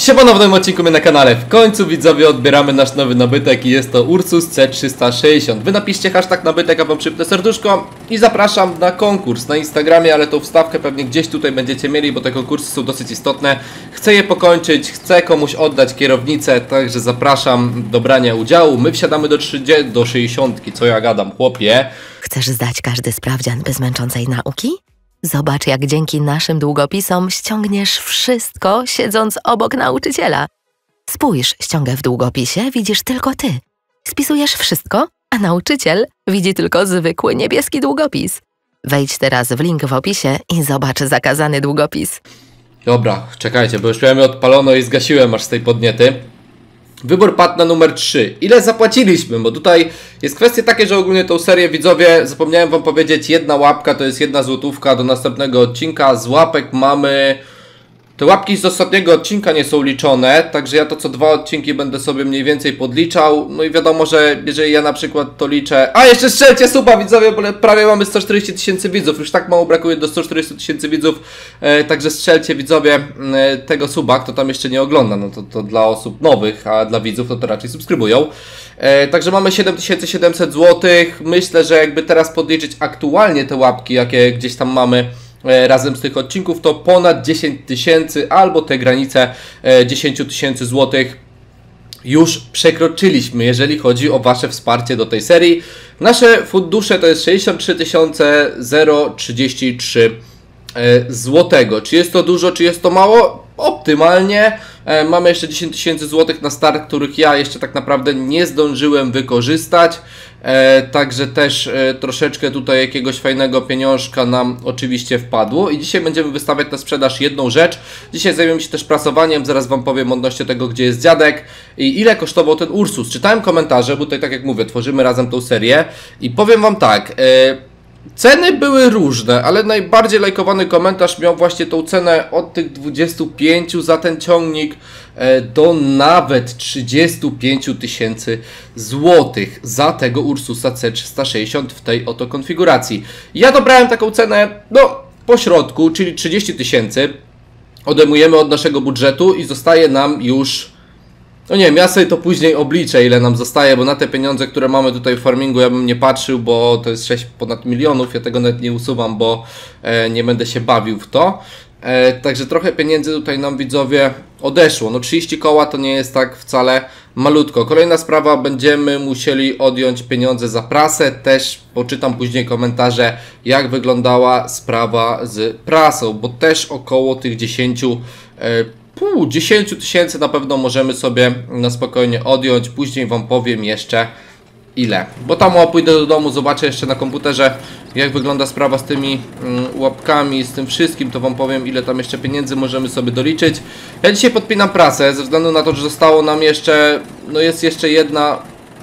Siemano, w nowym odcinku na kanale. W końcu widzowie odbieramy nasz nowy nabytek i jest to Ursus C360. Wy napiszcie hashtag nabytek, a wam przypnę serduszko i zapraszam na konkurs na Instagramie, ale tą wstawkę pewnie gdzieś tutaj będziecie mieli, bo te konkursy są dosyć istotne. Chcę je pokończyć, chcę komuś oddać kierownicę, także zapraszam do brania udziału. My wsiadamy do 60, co ja gadam, chłopie. Chcesz zdać każdy sprawdzian bez męczącej nauki? Zobacz, jak dzięki naszym długopisom ściągniesz wszystko, siedząc obok nauczyciela. Spójrz, ściągę w długopisie widzisz tylko ty. Spisujesz wszystko, a nauczyciel widzi tylko zwykły niebieski długopis. Wejdź teraz w link w opisie i zobacz zakazany długopis. Dobra, czekajcie, bo już miałem je odpalono i zgasiłem aż z tej podniety. Wybór padł na numer 3. Ile zapłaciliśmy? Bo tutaj jest kwestia takie, że ogólnie tą serię, widzowie, zapomniałem wam powiedzieć, jedna łapka to jest 1 złotówka do następnego odcinka. Z łapek mamy... Te łapki z ostatniego odcinka nie są liczone, także ja to co 2 odcinki będę sobie mniej więcej podliczał. No i wiadomo, że jeżeli ja na przykład to liczę... A, jeszcze strzelcie suba, widzowie, bo prawie mamy 140 000 widzów. Już tak mało brakuje do 140 000 widzów. Także strzelcie, widzowie, tego suba, kto tam jeszcze nie ogląda. No to dla osób nowych, a dla widzów to raczej subskrybują. Także mamy 7700 zł. Myślę, że jakby teraz podliczyć aktualnie te łapki, jakie gdzieś tam mamy razem z tych odcinków, to ponad 10 000 albo te granice 10 000 złotych już przekroczyliśmy, jeżeli chodzi o wasze wsparcie do tej serii. Nasze fundusze to jest 63 033 złotego. Czy jest to dużo, czy jest to mało? Optymalnie. Mamy jeszcze 10 000 złotych na start, których ja jeszcze tak naprawdę nie zdążyłem wykorzystać. Także też troszeczkę tutaj jakiegoś fajnego pieniążka nam oczywiście wpadło. I dzisiaj będziemy wystawiać na sprzedaż jedną rzecz. Dzisiaj zajmiemy się też prasowaniem. Zaraz wam powiem odnośnie tego, gdzie jest dziadek i ile kosztował ten Ursus. Czytałem komentarze, bo tutaj, tak jak mówię, tworzymy razem tą serię. I powiem wam tak... Ceny były różne, ale najbardziej lajkowany komentarz miał właśnie tą cenę od tych 25 za ten ciągnik do nawet 35 000 złotych za tego Ursusa C360 w tej oto konfiguracji. Ja dobrałem taką cenę, no, po środku, czyli 30 000. Odejmujemy od naszego budżetu i zostaje nam już... No nie wiem, ja sobie to później obliczę, ile nam zostaje, bo na te pieniądze, które mamy tutaj w farmingu, ja bym nie patrzył, bo to jest 6 ponad milionów, ja tego nawet nie usuwam, bo nie będę się bawił w to. Także trochę pieniędzy tutaj nam, widzowie, odeszło. No 30 koła to nie jest tak wcale malutko. Kolejna sprawa, będziemy musieli odjąć pieniądze za prasę. Też poczytam później komentarze, jak wyglądała sprawa z prasą, bo też około tych 10 000 na pewno możemy sobie na spokojnie odjąć. Później wam powiem jeszcze ile. Bo tam pójdę do domu, zobaczę jeszcze na komputerze, jak wygląda sprawa z tymi łapkami, z tym wszystkim, to wam powiem, ile tam jeszcze pieniędzy możemy sobie doliczyć. Ja dzisiaj podpinam prasę, ze względu na to, że zostało nam jeszcze, no jest jeszcze jedna...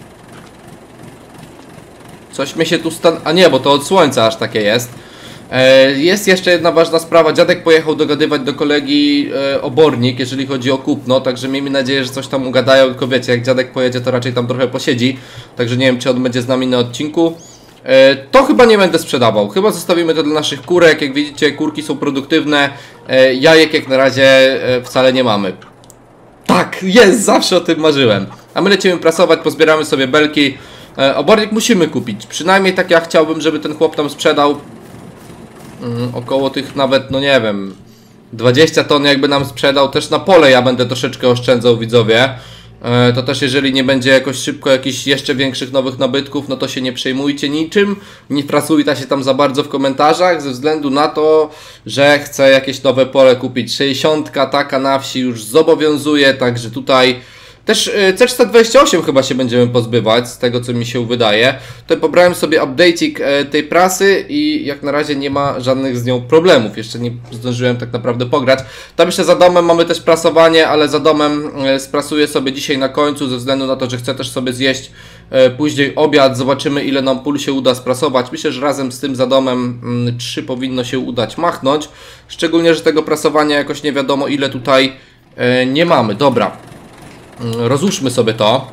Coś mi się tu a nie, bo to od słońca aż takie jest. Jest jeszcze jedna ważna sprawa. Dziadek pojechał dogadywać do kolegi obornik, jeżeli chodzi o kupno, także miejmy nadzieję, że coś tam ugadają, tylko wiecie, jak dziadek pojedzie, to raczej tam trochę posiedzi, także nie wiem, czy on będzie z nami na odcinku. To chyba nie będę sprzedawał, chyba zostawimy to dla naszych kurek. Jak widzicie, kurki są produktywne, jajek jak na razie wcale nie mamy. Tak, jest, zawsze o tym marzyłem. A my lecimy prasować, pozbieramy sobie belki. Obornik musimy kupić, przynajmniej tak ja chciałbym, żeby ten chłop tam sprzedał około tych nawet, no nie wiem, 20 ton jakby nam sprzedał. Też na pole ja będę troszeczkę oszczędzał, widzowie. To też jeżeli nie będzie jakoś szybko jakichś jeszcze większych nowych nabytków, no to się nie przejmujcie niczym. Nie prasujta się tam za bardzo w komentarzach, ze względu na to, że chcę jakieś nowe pole kupić. 60 taka na wsi już zobowiązuje, także tutaj... Też C428 chyba się będziemy pozbywać, z tego co mi się wydaje. Tutaj pobrałem sobie update'ik tej prasy i jak na razie nie ma żadnych z nią problemów. Jeszcze nie zdążyłem tak naprawdę pograć. Tam jeszcze za domem mamy też prasowanie, ale za domem sprasuję sobie dzisiaj na końcu, ze względu na to, że chcę też sobie zjeść później obiad. Zobaczymy, ile nam pól się uda sprasować. Myślę, że razem z tym za domem 3 powinno się udać machnąć. Szczególnie, że tego prasowania jakoś nie wiadomo ile tutaj nie mamy. Dobra. Rozłóżmy sobie to.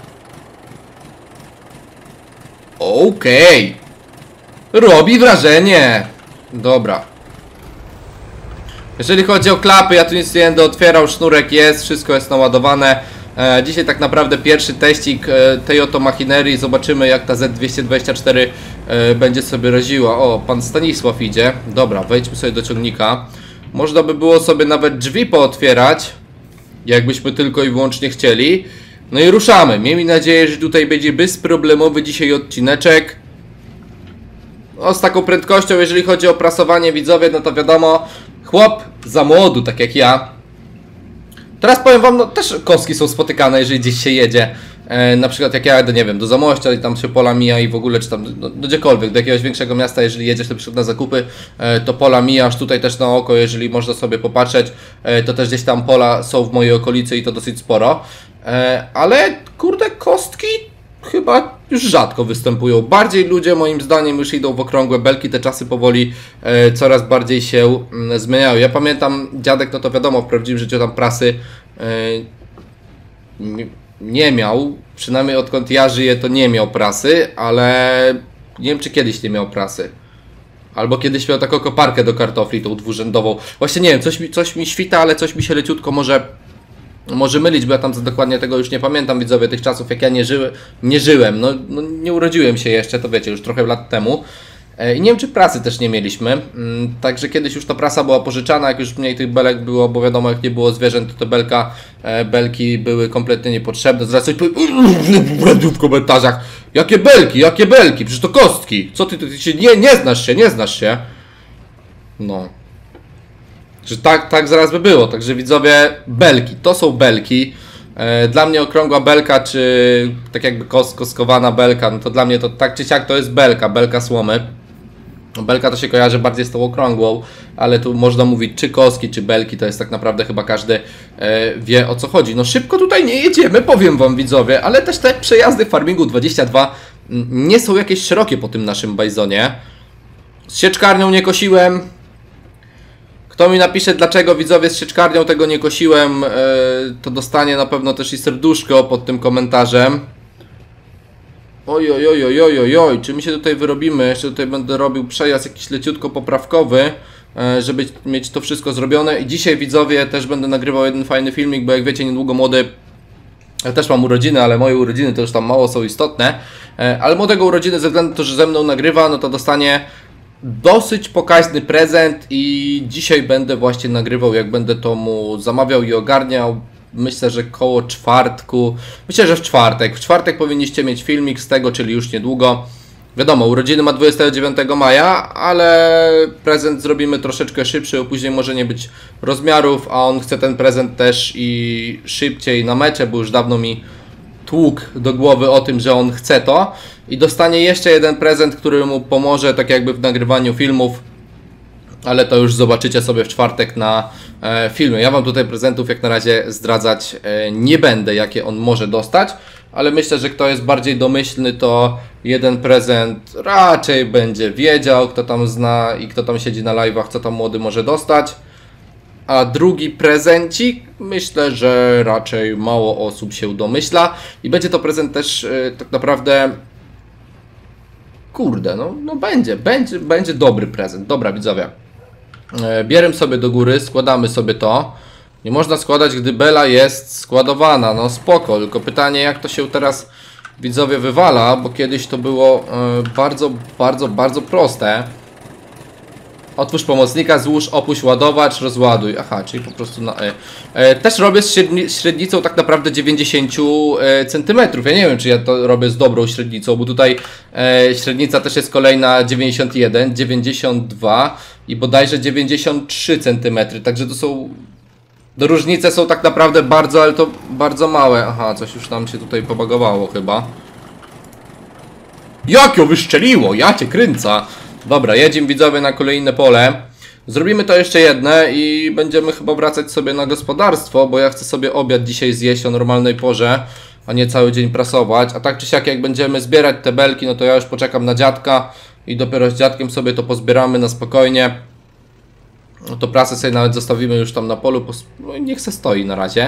Okej. Robi wrażenie. Dobra. Jeżeli chodzi o klapy, ja tu nic nie będę otwierał, sznurek jest, wszystko jest naładowane. Dzisiaj tak naprawdę pierwszy teścik tej oto machinerii, zobaczymy jak ta Z224 będzie sobie raziła. O, pan Stanisław idzie, dobra, wejdźmy sobie do ciągnika. Można by było sobie nawet drzwi pootwierać, jakbyśmy tylko i wyłącznie chcieli. No i ruszamy, miejmy nadzieję, że tutaj będzie bezproblemowy dzisiaj odcineczek. No, z taką prędkością, jeżeli chodzi o prasowanie, widzowie, no to wiadomo, chłop za młodu, tak jak ja. Teraz powiem wam, no też kostki są spotykane, jeżeli gdzieś się jedzie. Na przykład jak ja jadę, nie wiem, do Zamościa i tam się pola mija i w ogóle, czy tam do gdziekolwiek, do jakiegoś większego miasta, jeżeli jedziesz na przykład na zakupy, to pola mijasz, tutaj też na oko, jeżeli można sobie popatrzeć, to też gdzieś tam pola są w mojej okolicy i to dosyć sporo. Ale kurde, kostki chyba już rzadko występują. Bardziej ludzie moim zdaniem już idą w okrągłe belki, te czasy powoli coraz bardziej się zmieniają. Ja pamiętam, dziadek, no to wiadomo, w prawdziwym życiu tam prasy nie miał, przynajmniej odkąd ja żyję to nie miał prasy, ale nie wiem czy kiedyś nie miał prasy. Albo kiedyś miał taką koparkę do kartofli, tą dwurzędową. Właśnie nie wiem, coś mi świta, ale coś mi się leciutko może mylić, bo ja tam dokładnie tego już nie pamiętam, widzowie, tych czasów jak ja nie żyłem, no nie urodziłem się jeszcze, to wiecie, już trochę lat temu. I nie wiem czy prasy też nie mieliśmy, także kiedyś już ta prasa była pożyczana, jak już mniej tych belek było, bo wiadomo jak nie było zwierząt, to te belki były kompletnie niepotrzebne. Zaraz coś powiem w komentarzach, jakie belki, przecież to kostki, co ty się nie znasz się. No. Że tak zaraz by było, także widzowie, belki, to są belki. Dla mnie okrągła belka, czy tak jakby kostkowana belka, no to dla mnie to tak czy siak to jest belka słomy. Belka to się kojarzy bardziej z tą okrągłą, ale tu można mówić czy kostki, czy belki, to jest tak naprawdę chyba każdy wie o co chodzi. No szybko tutaj nie jedziemy, powiem wam widzowie, ale też te przejazdy Farmingu 22 nie są jakieś szerokie po tym naszym bajzonie. Z sieczkarnią nie kosiłem. Kto mi napisze, dlaczego widzowie z sieczkarnią tego nie kosiłem, to dostanie na pewno też i serduszko pod tym komentarzem. Oj, czy my się tutaj wyrobimy? Jeszcze tutaj będę robił przejazd jakiś leciutko poprawkowy, żeby mieć to wszystko zrobione. I dzisiaj widzowie też będę nagrywał jeden fajny filmik, bo jak wiecie niedługo młody... Ja też mam urodziny, ale moje urodziny to już tam mało są istotne. Ale młodego urodziny ze względu na to, że ze mną nagrywa, no to dostanie dosyć pokaźny prezent i dzisiaj będę właśnie nagrywał, jak będę to mu zamawiał i ogarniał. Myślę, że koło czwartku, myślę, że w czwartek powinniście mieć filmik z tego, czyli już niedługo. Wiadomo, urodziny ma 29 maja, ale prezent zrobimy troszeczkę szybszy, bo później może nie być rozmiarów, a on chce ten prezent też i szybciej na mecze, bo już dawno mi tłukł do głowy o tym, że on chce to. I dostanie jeszcze jeden prezent, który mu pomoże tak jakby w nagrywaniu filmów, ale to już zobaczycie sobie w czwartek na filmie. Ja wam tutaj prezentów jak na razie zdradzać nie będę, jakie on może dostać, ale myślę, że kto jest bardziej domyślny, to jeden prezent raczej będzie wiedział, kto tam zna i kto tam siedzi na live'ach, co tam młody może dostać. A drugi prezencik, myślę, że raczej mało osób się domyśla i będzie to prezent też tak naprawdę, kurde, no będzie dobry prezent. Dobra widzowie, bierzemy sobie do góry, składamy sobie to. Nie można składać, gdy bela jest składowana, no spoko, tylko pytanie jak to się teraz widzowie wywala, bo kiedyś to było bardzo proste. Otwórz pomocnika, złóż, opuść ładowacz, rozładuj. Aha, czyli po prostu na też robię z średnicą tak naprawdę 90 cm. Ja nie wiem, czy ja to robię z dobrą średnicą, bo tutaj średnica też jest kolejna 91, 92 i bodajże 93 cm. Także to są... Różnice są tak naprawdę bardzo, ale to bardzo małe. Aha, coś już nam się tutaj pobagowało chyba. Jak ją wyszczeliło? Ja cię kręcę. Dobra, jedziemy widzowie na kolejne pole. Zrobimy to jeszcze jedne i będziemy chyba wracać sobie na gospodarstwo, bo ja chcę sobie obiad dzisiaj zjeść o normalnej porze, a nie cały dzień prasować. A tak czy siak jak będziemy zbierać te belki, no to ja już poczekam na dziadka i dopiero z dziadkiem sobie to pozbieramy na spokojnie. No to prasę sobie nawet zostawimy już tam na polu, no niech se stoi na razie.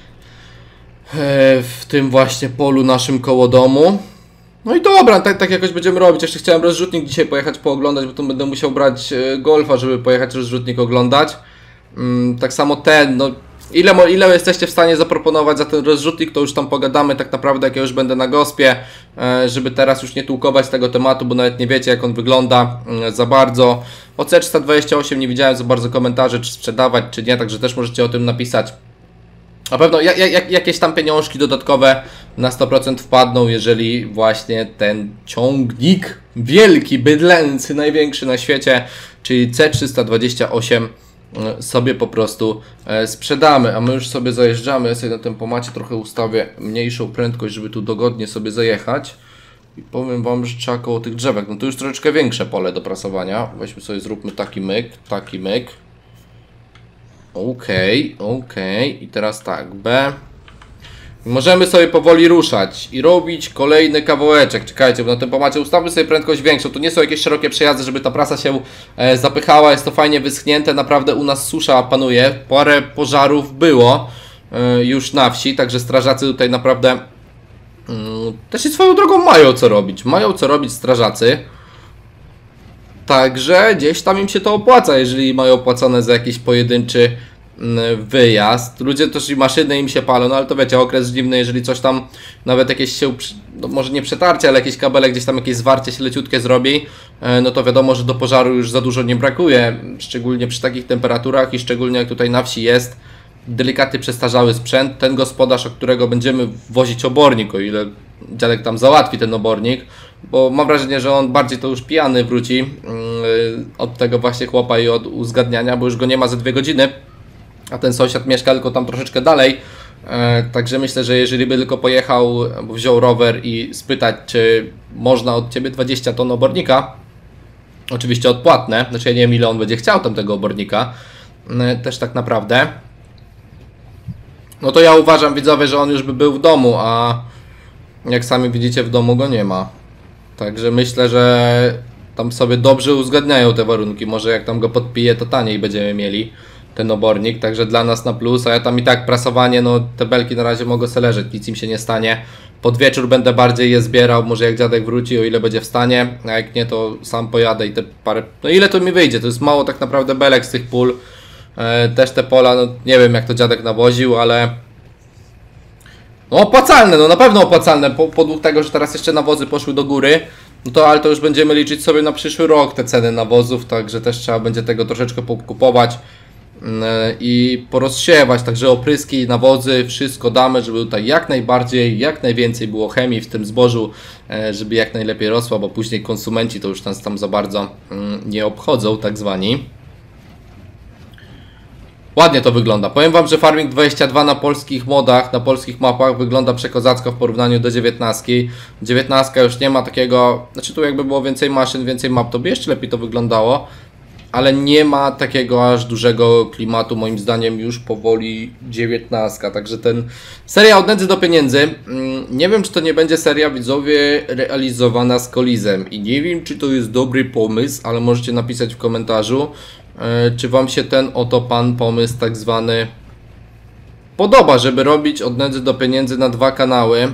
W tym właśnie polu naszym koło domu. No i dobra, tak jakoś będziemy robić. Jeszcze chciałem rozrzutnik dzisiaj pojechać pooglądać, bo tu będę musiał brać Golfa, żeby pojechać rozrzutnik oglądać. Tak samo ten, no ile jesteście w stanie zaproponować za ten rozrzutnik, to już tam pogadamy tak naprawdę, jak ja już będę na gospie, żeby teraz już nie tłukować tego tematu, bo nawet nie wiecie, jak on wygląda za bardzo. O C328 nie widziałem za bardzo komentarzy, czy sprzedawać, czy nie, także też możecie o tym napisać. Na pewno jakieś tam pieniążki dodatkowe na 100% wpadną, jeżeli właśnie ten ciągnik wielki, bydlęcy, największy na świecie, czyli C328 sobie po prostu sprzedamy. A my już sobie zajeżdżamy. Ja sobie na tempomacie trochę ustawię mniejszą prędkość, żeby tu dogodnie sobie zajechać. I powiem wam, że trzeba koło tych drzewek. No to już troszeczkę większe pole do prasowania. Weźmy sobie, zróbmy taki myk, taki myk. Okej. I teraz tak, B. Możemy sobie powoli ruszać i robić kolejny kawałeczek. Czekajcie, bo na tempomacie ustawmy sobie prędkość większą. Tu nie są jakieś szerokie przejazdy, żeby ta prasa się zapychała. Jest to fajnie wyschnięte. Naprawdę u nas susza panuje. Parę pożarów było już na wsi, także strażacy tutaj naprawdę też i swoją drogą mają co robić. Mają co robić strażacy. Także gdzieś tam im się to opłaca, jeżeli mają opłacone za jakiś pojedynczy wyjazd. Ludzie też i maszyny im się palą, no ale to wiecie, okres zimny, jeżeli coś tam, nawet jakieś się, no może nie przetarcie, ale jakieś kabele, gdzieś tam jakieś zwarcie się leciutkie zrobi, no to wiadomo, że do pożaru już za dużo nie brakuje, szczególnie przy takich temperaturach i szczególnie jak tutaj na wsi jest delikatnie przestarzały sprzęt. Ten gospodarz, o którego będziemy wozić obornik, o ile dziadek tam załatwi ten obornik, bo mam wrażenie, że on bardziej to już pijany wróci od tego właśnie chłopa i od uzgadniania, bo już go nie ma ze 2 godziny, a ten sąsiad mieszka tylko tam troszeczkę dalej, także myślę, że jeżeli by tylko pojechał, bo wziął rower i spytać, czy można od Ciebie 20 ton obornika, oczywiście odpłatne, znaczy ja nie wiem, ile on będzie chciał tam tego obornika, też tak naprawdę, no to ja uważam, widzowie, że on już by był w domu, a jak sami widzicie, w domu go nie ma. Także myślę, że tam sobie dobrze uzgadniają te warunki. Może jak tam go podpije, to taniej będziemy mieli ten obornik. Także dla nas na plus, a ja tam i tak prasowanie, no te belki na razie mogą se leżeć, nic im się nie stanie. Pod wieczór będę bardziej je zbierał, może jak dziadek wróci, o ile będzie w stanie, a jak nie, to sam pojadę i te parę... No ile to mi wyjdzie? To jest mało tak naprawdę belek z tych pól. Też te pola, no nie wiem jak to dziadek nawoził, ale... No opłacalne, no na pewno opłacalne, po tego, że teraz jeszcze nawozy poszły do góry, no to ale to już będziemy liczyć sobie na przyszły rok te ceny nawozów, także też trzeba będzie tego troszeczkę kupować i porozsiewać, także opryski, nawozy, wszystko damy, żeby tutaj jak najbardziej, jak najwięcej było chemii w tym zbożu, żeby jak najlepiej rosła, bo później konsumenci to już nas tam za bardzo nie obchodzą, tak zwani. Ładnie to wygląda. Powiem wam, że Farming 22 na polskich modach, na polskich mapach wygląda przekozacko w porównaniu do 19. 19 już nie ma takiego, znaczy tu jakby było więcej maszyn, więcej map, to by jeszcze lepiej to wyglądało, ale nie ma takiego aż dużego klimatu, moim zdaniem już powoli 19. Także ten seria od nędzy do pieniędzy, nie wiem, czy to nie będzie seria, widzowie, realizowana z Kolizem i nie wiem, czy to jest dobry pomysł, ale możecie napisać w komentarzu, czy wam się ten oto pan pomysł tak zwany podoba, żeby robić od nędzy do pieniędzy na 2 kanały.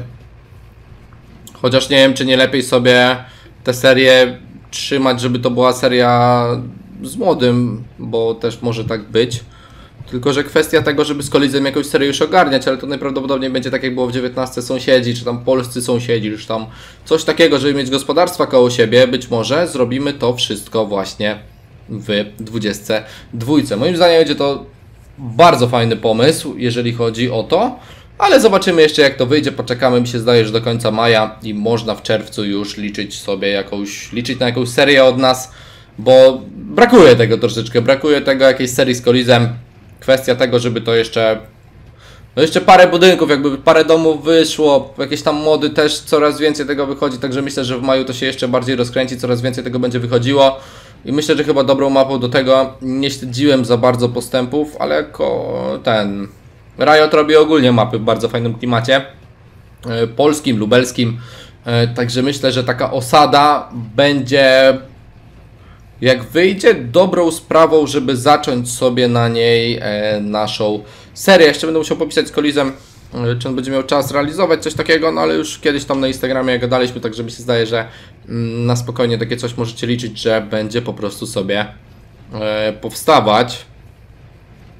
Chociaż nie wiem, czy nie lepiej sobie tę serię trzymać, żeby to była seria z młodym, bo też może tak być. Tylko że kwestia tego, żeby z Kolizem jakąś serię już ogarniać, ale to najprawdopodobniej będzie tak jak było w 19 sąsiedzi, czy tam polscy sąsiedzi, czy tam coś takiego, żeby mieć gospodarstwa koło siebie. Być może zrobimy to wszystko właśnie w 22. Moim zdaniem będzie to bardzo fajny pomysł, jeżeli chodzi o to, ale zobaczymy jeszcze jak to wyjdzie, poczekamy, mi się zdaje, że do końca maja i można w czerwcu już liczyć sobie liczyć na jakąś serię od nas, bo brakuje tego troszeczkę, brakuje tego jakiejś serii z Kolizem, kwestia tego, żeby to jeszcze, no jeszcze parę budynków, jakby parę domów wyszło, jakieś tam mody też coraz więcej tego wychodzi, także myślę, że w maju to się jeszcze bardziej rozkręci, coraz więcej tego będzie wychodziło. I myślę, że chyba dobrą mapą do tego, nie śledziłem za bardzo postępów, ale jako ten Riot robi ogólnie mapy w bardzo fajnym klimacie polskim, lubelskim, także myślę, że taka osada będzie, jak wyjdzie, dobrą sprawą, żeby zacząć sobie na niej naszą serię. Jeszcze będę musiał popisać z Kolizem, czy on będzie miał czas realizować coś takiego, no ale już kiedyś tam na Instagramie gadaliśmy, także mi się zdaje, że na spokojnie takie coś możecie liczyć, że będzie po prostu sobie powstawać.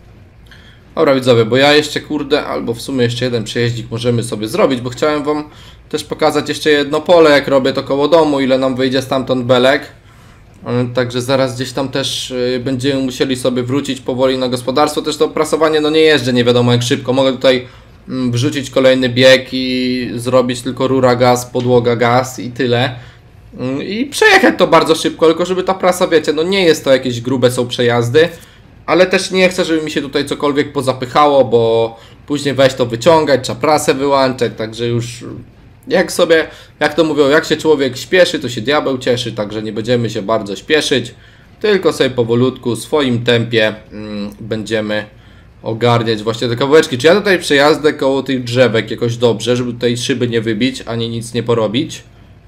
Dobra widzowie, bo ja jeszcze kurde, albo w sumie jeszcze jeden przejeździk możemy sobie zrobić, bo chciałem wam też pokazać jeszcze jedno pole, jak robię to koło domu, ile nam wyjdzie stamtąd belek. Także zaraz gdzieś tam też będziemy musieli sobie wrócić powoli na gospodarstwo. Też to prasowanie no nie jeżdżę nie wiadomo jak szybko. Mogę tutaj wrzucić kolejny bieg i zrobić tylko rura gaz, podłoga gaz i tyle. I przejechać to bardzo szybko, tylko żeby ta prasa, wiecie, no nie jest to jakieś grube są przejazdy. Ale też nie chcę, żeby mi się tutaj cokolwiek pozapychało, bo później weź to wyciągać, trzeba prasę wyłączać, także już jak to mówią, jak się człowiek śpieszy, to się diabeł cieszy, także nie będziemy się bardzo śpieszyć, tylko sobie powolutku, w swoim tempie będziemy ogarniać właśnie te kawałeczki. Czy ja tutaj przejazdę koło tych drzewek jakoś dobrze, żeby tutaj szyby nie wybić, ani nic nie porobić?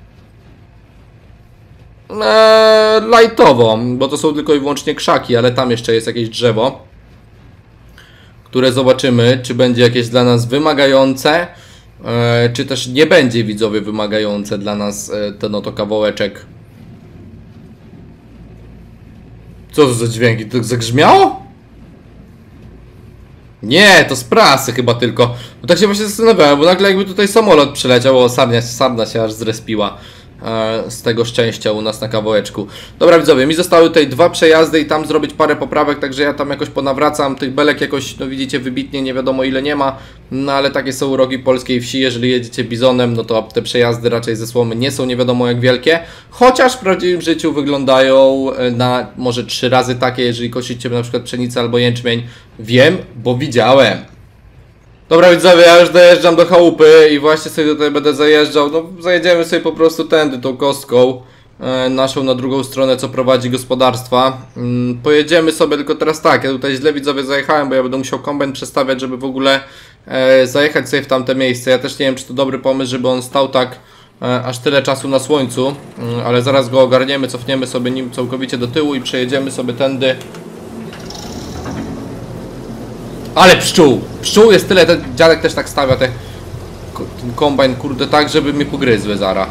Lightowo, bo to są tylko i wyłącznie krzaki, ale tam jeszcze jest jakieś drzewo, które zobaczymy, czy będzie jakieś dla nas wymagające, czy też nie będzie, widzowie, wymagające dla nas ten oto kawałeczek. Co to za dźwięki? To zagrzmiało? Nie, to z prasy chyba tylko. Bo tak się właśnie zastanawiałem, bo nagle jakby tutaj samolot przyleciał, o sarna się aż zrespiła. Z tego szczęścia u nas na kawałeczku. Dobra widzowie, mi zostały tutaj 2 przejazdy i tam zrobić parę poprawek, także ja tam jakoś ponawracam. Tych belek jakoś, no widzicie, wybitnie nie wiadomo ile nie ma, no ale takie są uroki polskiej wsi. Jeżeli jedziecie bizonem, no to te przejazdy raczej ze słomy nie są nie wiadomo jak wielkie, chociaż w prawdziwym życiu wyglądają na może 3 razy takie, jeżeli kosicie na przykład pszenicę albo jęczmień. Wiem, bo widziałem. Dobra widzowie, ja już dojeżdżam do chałupy i właśnie sobie tutaj będę zajeżdżał. No zajedziemy sobie po prostu tędy tą kostką naszą na drugą stronę, co prowadzi gospodarstwa. Pojedziemy sobie, tylko teraz tak, ja tutaj źle widzowie zajechałem, bo ja będę musiał kombajn przestawiać, żeby w ogóle zajechać sobie w tamte miejsce. Ja też nie wiem, czy to dobry pomysł, żeby on stał tak aż tyle czasu na słońcu, ale zaraz go ogarniemy, cofniemy sobie nim całkowicie do tyłu i przejedziemy sobie tędy. Ale pszczół! Pszczół jest tyle, ten dziadek też tak stawia ten kombajn, kurde, tak, żeby mnie pogryzły zara.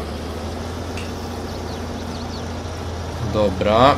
Dobra.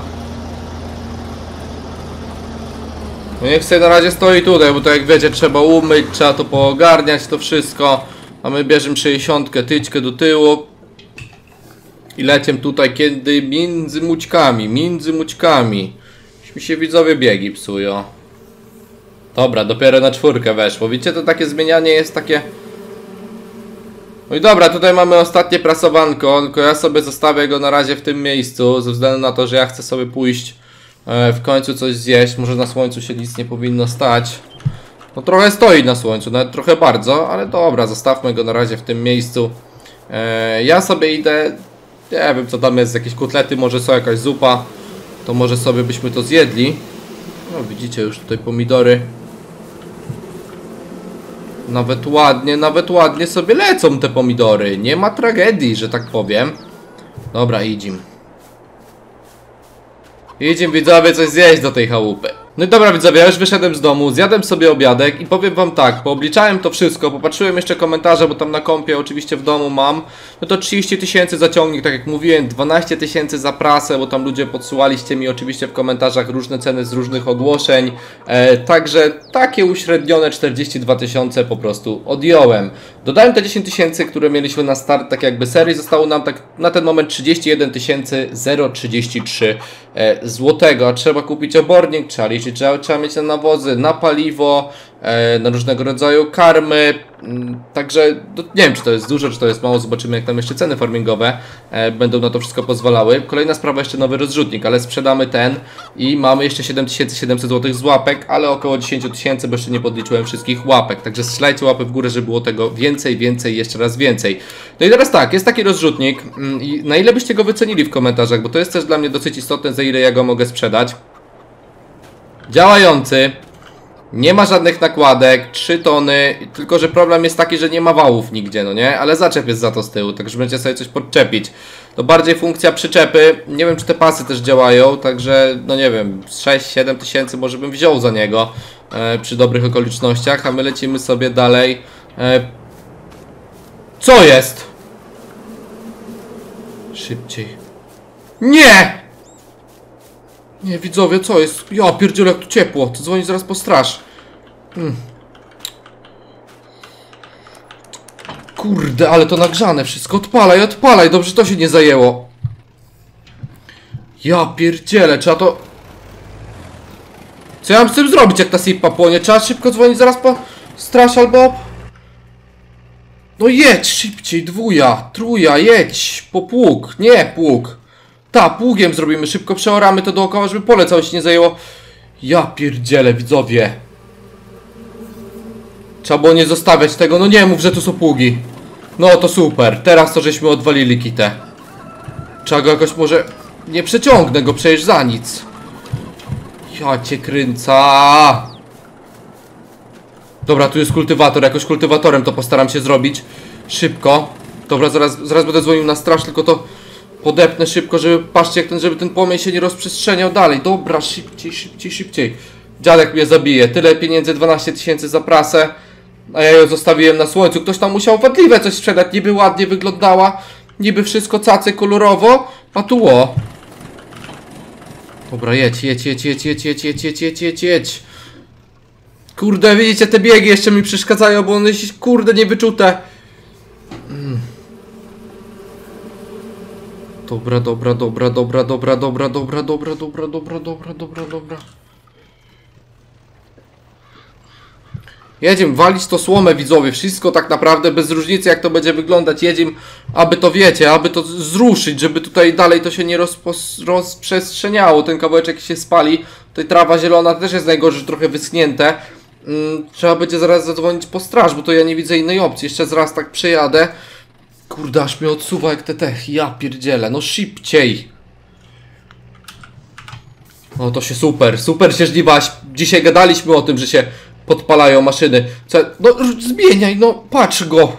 No niech sobie na razie stoi tutaj, bo to jak wiecie, trzeba umyć, trzeba to poogarniać, to wszystko. A my bierzemy 60, tyćkę do tyłu. I leciem tutaj, kiedy między mućkami. Już mi się widzowie biegi psują. Dobra, dopiero na 4 weszło. Widzicie, to takie zmienianie jest takie... No i dobra, tutaj mamy ostatnie prasowanko, tylko ja sobie zostawię go na razie w tym miejscu, ze względu na to, że ja chcę sobie pójść w końcu coś zjeść. Może na słońcu się nic nie powinno stać. No trochę stoi na słońcu, nawet trochę bardzo, ale dobra, zostawmy go na razie w tym miejscu. Ja sobie idę, nie wiem co tam jest, jakieś kotlety, może są jakaś zupa, to może sobie byśmy to zjedli. No widzicie już tutaj pomidory. Nawet ładnie sobie lecą te pomidory. Nie ma tragedii, że tak powiem. Dobra, idziemy. Idziemy widzowie coś zjeść do tej chałupy. No i dobra widzowie, ja już wyszedłem z domu, zjadłem sobie obiadek i powiem wam tak, poobliczałem to wszystko, popatrzyłem jeszcze komentarze, bo tam na kompie oczywiście w domu mam. No to 30 000 za ciągnik, tak jak mówiłem, 12 000 za prasę, bo tam ludzie podsyłaliście mi oczywiście w komentarzach różne ceny z różnych ogłoszeń. Także takie uśrednione 42 000 po prostu odjąłem. Dodałem te 10 000, które mieliśmy na start tak jakby serii, zostało nam tak na ten moment 31 033 złotego, a trzeba kupić obornik, trzeba liczyć, trzeba mieć na nawozy, na paliwo, na różnego rodzaju karmy, także nie wiem czy to jest dużo, czy to jest mało, zobaczymy jak tam jeszcze ceny farmingowe będą na to wszystko pozwalały. Kolejna sprawa, jeszcze nowy rozrzutnik, ale sprzedamy ten i mamy jeszcze 7700 zł z łapek, ale około 10 000, bo jeszcze nie podliczyłem wszystkich łapek, także strzelajcie łapy w górę, żeby było tego więcej, jeszcze raz więcej. No i teraz tak, jest taki rozrzutnik i na ile byście go wycenili w komentarzach, bo to jest też dla mnie dosyć istotne, za ile ja go mogę sprzedać. Działający, nie ma żadnych nakładek, 3 tony, tylko że problem jest taki, że nie ma wałów nigdzie, no nie? Ale zaczep jest za to z tyłu, także będziecie sobie coś podczepić. To bardziej funkcja przyczepy, nie wiem czy te pasy też działają, także no nie wiem, 6-7 tysięcy może bym wziął za niego przy dobrych okolicznościach, a my lecimy sobie dalej. Co jest? Szybciej. Nie! Nie, widzowie, co jest? Ja pierdzielę, jak tu ciepło. To dzwoni zaraz po straż. Kurde, ale to nagrzane wszystko. Odpalaj, odpalaj. Dobrze, to się nie zajęło. Ja pierdzielę, trzeba to... Co ja mam z tym zrobić, jak ta sipa płonie? Trzeba szybko dzwonić zaraz po straż albo... No jedź szybciej, dwuja, truja, jedź po pług, nie pług. Ta, pługiem zrobimy, szybko przeoramy to dookoła, żeby pole całe się nie zajęło. Ja pierdzielę, widzowie. Trzeba było nie zostawiać tego, no nie mów, że tu są pługi. No to super, teraz to żeśmy odwalili kitę. Trzeba go jakoś może... Nie przeciągnę go przecież za nic. Ja cię kręca. Dobra, tu jest kultywator, jakoś kultywatorem to postaram się zrobić. Szybko. Dobra, zaraz będę dzwonił na straż, tylko to podepnę szybko, żeby, patrzcie jak ten, żeby ten płomień się nie rozprzestrzeniał dalej. Dobra, szybciej, szybciej, szybciej. Dziadek mnie zabije, tyle pieniędzy, 12 000 za prasę. A ja ją zostawiłem na słońcu, ktoś tam musiał wadliwe coś sprzedać, niby ładnie wyglądała. Niby wszystko cacy kolorowo, a tu o. Dobra, jedź. Kurde, widzicie, te biegi jeszcze mi przeszkadzają, bo one się, kurde, niewyczute. Dobra. Jedziemy walić to słomę, widzowie, wszystko tak naprawdę bez różnicy jak to będzie wyglądać, jedziemy, aby to wiecie, aby to zruszyć, żeby tutaj dalej to się nie rozprzestrzeniało, ten kawałeczek się spali, tutaj trawa zielona też jest najgorzej, trochę wyschnięte, trzeba będzie zaraz zadzwonić po straż, bo to ja nie widzę innej opcji, jeszcze zaraz tak przejadę, kurde, aż mnie odsuwa jak te, ja pierdzielę, no szybciej. No to się super się żniwaś, dzisiaj gadaliśmy o tym, że się podpalają maszyny. Co? No zmieniaj, no patrz go.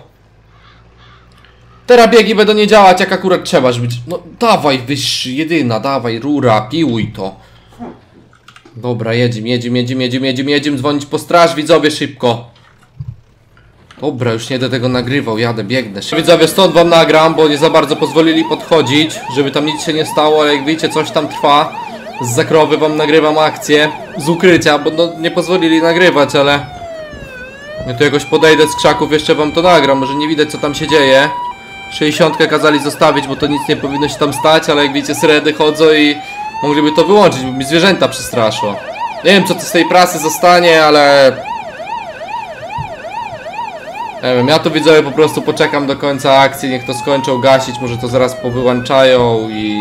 Teraz biegi będą nie działać jak akurat trzeba być. No dawaj wyższy, jedyna, dawaj rura, piłuj to. Dobra, jedziemy, dzwonić po straż, widzowie, szybko. Dobra, już nie będę tego nagrywał, jadę, biegnę. Widzowie, stąd wam nagram, bo nie za bardzo pozwolili podchodzić, żeby tam nic się nie stało, ale jak widzicie, coś tam trwa. Z zakrowy wam nagrywam akcję z ukrycia, bo no, nie pozwolili nagrywać, ale ja tu jakoś podejdę z krzaków, jeszcze wam to nagram, może nie widać co tam się dzieje. 60 kazali zostawić, bo to nic nie powinno się tam stać, ale jak widzicie syreny chodzą i mogliby to wyłączyć, bo mi zwierzęta przestraszą. Nie wiem co to z tej prasy zostanie, ale... Nie wiem, ja tu widzowie po prostu poczekam do końca akcji, niech to skończą gasić, może to zaraz powyłączają i...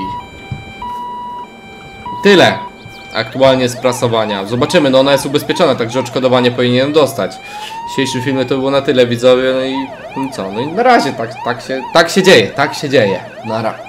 Tyle aktualnie z prasowania. Zobaczymy, no ona jest ubezpieczona, także odszkodowanie powinienem dostać. W dzisiejszym filmie to było na tyle, widzowie, no i co, no i na razie tak się dzieje, Nara.